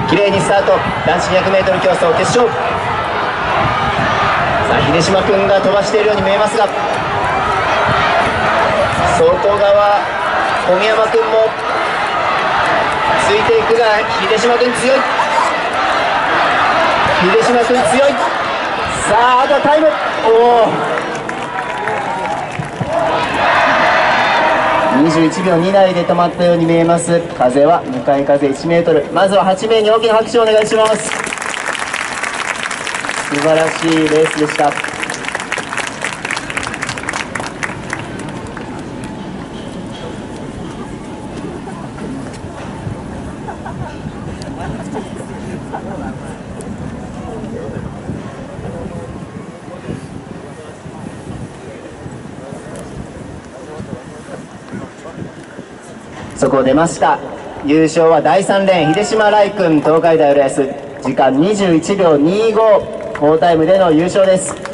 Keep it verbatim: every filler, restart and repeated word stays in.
綺麗にスタート。男子 にひゃくメートル 競争決勝。さあ秀島君が飛ばしているように見えますが、外側小宮山君もついていくが、秀島君強い。秀島君強い。さああとはタイム。おお、にじゅういちびょうにだいで止まったように見えます。風は向かい風いちメートル。まずははちめいに大きな拍手をお願いします。素晴らしいレースでした。そこ出ました。優勝はだいさんレーン秀島来君、東海大浦安、時間にじゅういちびょうにじゅうご、好タイムでの優勝です。